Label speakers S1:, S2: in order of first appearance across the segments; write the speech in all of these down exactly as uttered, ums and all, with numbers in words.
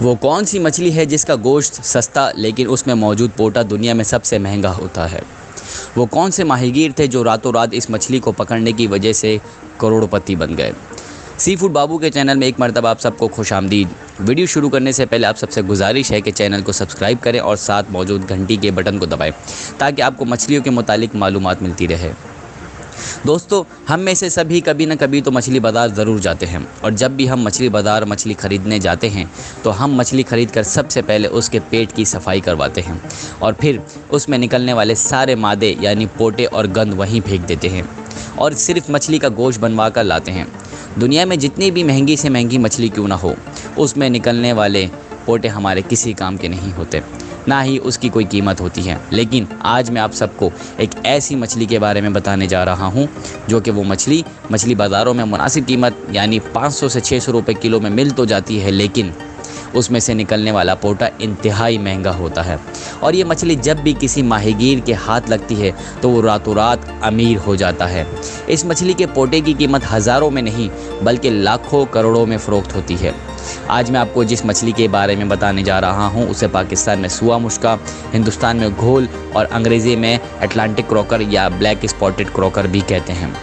S1: वो कौन सी मछली है जिसका गोश्त सस्ता लेकिन उसमें मौजूद पोटा दुनिया में सबसे महंगा होता है? वो कौन से माहीगीर थे जो रातों रात इस मछली को पकड़ने की वजह से करोड़पति बन गए? सी फूड बाबू के चैनल में एक मरतबा आप सबको खुशामदीद। वीडियो शुरू करने से पहले आप सबसे गुजारिश है कि चैनल को सब्सक्राइब करें और साथ मौजूद घंटी के बटन को दबाएं ताकि आपको मछलियों के मुतालिक मालूमात मिलती रहे। दोस्तों, हम में से सभी कभी न कभी तो मछली बाज़ार ज़रूर जाते हैं और जब भी हम मछली बाज़ार मछली ख़रीदने जाते हैं तो हम मछली ख़रीद कर सबसे पहले उसके पेट की सफाई करवाते हैं और फिर उसमें निकलने वाले सारे मादे यानी पोटे और गंद वहीं फेंक देते हैं और सिर्फ मछली का गोश्त बनवा कर लाते हैं। दुनिया में जितनी भी महंगी से महंगी मछली क्यों ना हो, उसमें निकलने वाले पोटे हमारे किसी काम के नहीं होते, ना ही उसकी कोई कीमत होती है। लेकिन आज मैं आप सबको एक ऐसी मछली के बारे में बताने जा रहा हूं जो कि वो मछली मछली बाज़ारों में मुनासिब कीमत यानी पाँच सौ से छह सौ रुपए किलो में मिल तो जाती है, लेकिन उसमें से निकलने वाला पोटा इंतहाई महंगा होता है। और ये मछली जब भी किसी माहीगीर के हाथ लगती है तो वो रातों रात अमीर हो जाता है। इस मछली के पोटे की कीमत हज़ारों में नहीं बल्कि लाखों करोड़ों में फ़रोख्त होती है। आज मैं आपको जिस मछली के बारे में बताने जा रहा हूं उसे पाकिस्तान में सुआ मुश्का, हिंदुस्तान में घोल और अंग्रेज़ी में अटलांटिक क्रॉकर या ब्लैक स्पॉटेड क्रॉकर भी कहते हैं।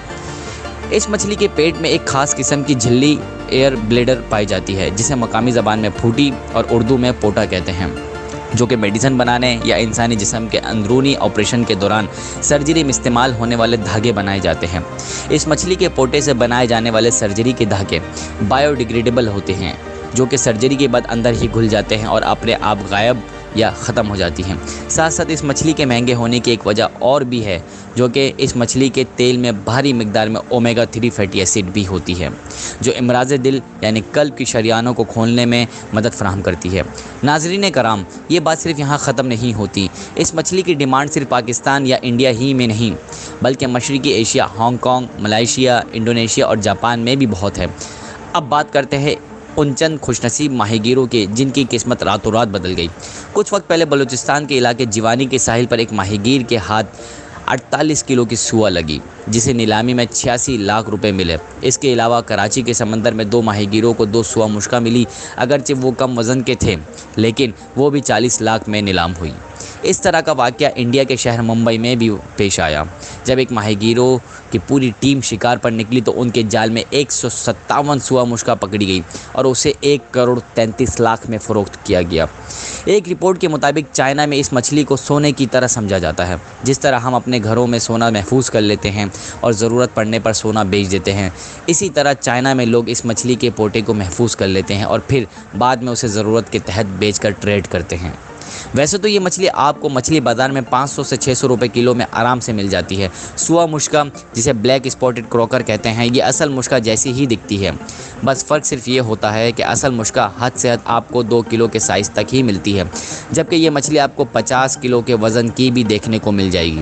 S1: इस मछली के पेट में एक ख़ास किस्म की झिल्ली एयर ब्लेडर पाई जाती है जिसे मकामी ज़बान में फूटी और उर्दू में पोटा कहते हैं, जो कि मेडिसिन बनाने या इंसानी जिस्म के अंदरूनी ऑपरेशन के दौरान सर्जरी में इस्तेमाल होने वाले धागे बनाए जाते हैं। इस मछली के पोटे से बनाए जाने वाले सर्जरी के धागे बायोडिग्रेडेबल होते हैं जो कि सर्जरी के बाद अंदर ही घुल जाते हैं और अपने आप गायब या ख़त्म हो जाती हैं। साथ साथ इस मछली के महंगे होने की एक वजह और भी है जो कि इस मछली के तेल में भारी मिकदार में ओमेगा थ्री फैटी एसिड भी होती है जो इमराज़ दिल यानी कल्ब की शरियानों को खोलने में मदद फराहम करती है। नाज़रीन कराम, ये बात सिर्फ यहाँ ख़त्म नहीं होती। इस मछली की डिमांड सिर्फ पाकिस्तान या इंडिया ही में नहीं बल्कि मशरक़ी एशिया, हांगकॉन्ग, मलेशिया, इंडोनेशिया और जापान में भी बहुत है। अब बात करते हैं उन चंद खुशनसीब माहीगीरों के जिनकी किस्मत रातों रात बदल गई। कुछ वक्त पहले बलूचिस्तान के इलाके जिवानी के साहिल पर एक माहीगीर के हाथ अड़तालीस किलो की सुआ लगी जिसे नीलामी में छियासी लाख रुपए मिले। इसके अलावा कराची के समंदर में दो माहीगीरों को दो सुआ मुश्का मिली, अगरचे वो कम वज़न के थे लेकिन वो भी चालीस लाख में नीलाम हुई। इस तरह का वाक़या इंडिया के शहर मुंबई में भी पेश आया जब एक माहीगीरों की पूरी टीम शिकार पर निकली तो उनके जाल में एक सौ सत्तावन सुआ मुश्का पकड़ी गई और उसे एक करोड़ तैंतीस लाख में फ़रोख्त किया गया। एक रिपोर्ट के मुताबिक चाइना में इस मछली को सोने की तरह समझा जाता है। जिस तरह हम अपने घरों में सोना महफूज कर लेते हैं और ज़रूरत पड़ने पर सोना बेच देते हैं, इसी तरह चाइना में लोग इस मछली के पोटे को महफूज कर लेते हैं और फिर बाद में उसे ज़रूरत के तहत बेचकर ट्रेड करते हैं। वैसे तो ये मछली आपको मछली बाज़ार में पाँच सौ से छह सौ रुपए किलो में आराम से मिल जाती है। सुआ मुश्का जिसे ब्लैक स्पॉटेड क्रॉकर कहते हैं, ये असल मुश्का जैसी ही दिखती है, बस फ़र्क सिर्फ ये होता है कि असल मुश्का हद से हद आपको दो किलो के साइज़ तक ही मिलती है, जबकि ये मछली आपको पचास किलो के वज़न की भी देखने को मिल जाएगी।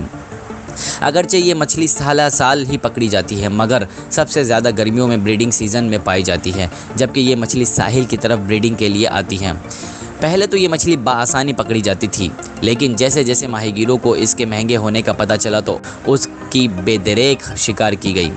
S1: अगरचे ये मछली साल साल ही पकड़ी जाती है मगर सबसे ज़्यादा गर्मियों में ब्रीडिंग सीज़न में पाई जाती है, जबकि ये मछली साहिल की तरफ ब्रीडिंग के लिए आती है। पहले तो ये मछली बाआसानी पकड़ी जाती थी लेकिन जैसे जैसे माहीगीरों को इसके महंगे होने का पता चला तो उसकी बेदरेक शिकार की गई,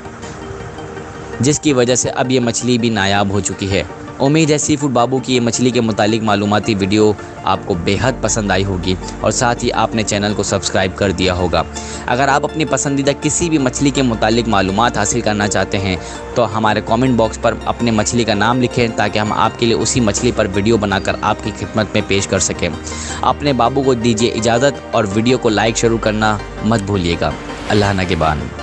S1: जिसकी वजह से अब ये मछली भी नायाब हो चुकी है। उम्मीद है सी फूड बाबू की ये मछली के मुतालिक मालूमाती वीडियो आपको बेहद पसंद आई होगी और साथ ही आपने चैनल को सब्सक्राइब कर दिया होगा। अगर आप अपनी पसंदीदा किसी भी मछली के मुतालिक मालूमात हासिल करना चाहते हैं तो हमारे कमेंट बॉक्स पर अपने मछली का नाम लिखें ताकि हम आपके लिए उसी मछली पर वीडियो बनाकर आपकी खिदमत में पेश कर सकें। अपने बाबू को दीजिए इजाज़त और वीडियो को लाइक शुरू करना मत भूलिएगा। अल्लाह नगहबान।